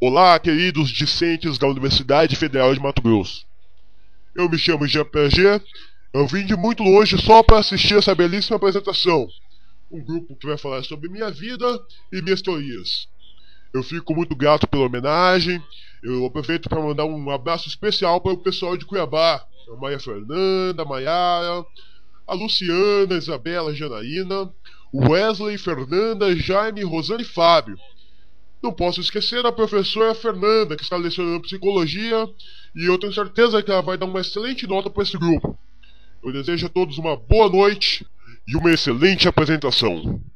Olá, queridos discentes da Universidade Federal de Mato Grosso. Eu me chamo Jean Piaget. Eu vim de muito longe só para assistir essa belíssima apresentação. Um grupo que vai falar sobre minha vida e minhas teorias. Eu fico muito grato pela homenagem. Eu aproveito para mandar um abraço especial para o pessoal de Cuiabá. A Maria Fernanda, a Maiara, a Luciana, a Isabela, a Janaína, o Wesley, Fernanda, Jaime, Rosane e Fábio. Não posso esquecer da professora Fernanda, que está lecionando psicologia, e eu tenho certeza que ela vai dar uma excelente nota para esse grupo. Eu desejo a todos uma boa noite e uma excelente apresentação.